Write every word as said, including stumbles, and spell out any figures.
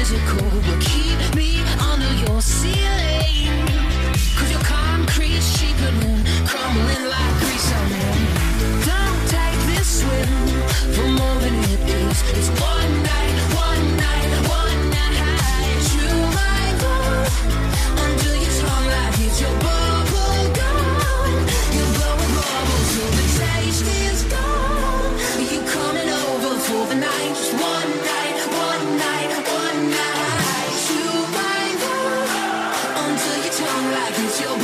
physical will keep me under your ceiling. Cause your concrete's cheapening, crumbling like grease on me. Don't take this swim for more than it is. It's one night, one night, one night. You might go under your tongue like it's your bubble gum. You're blowing bubbles till the taste is gone. You coming over for the night, just one night, one night, one night. You might go under your tongue like it's your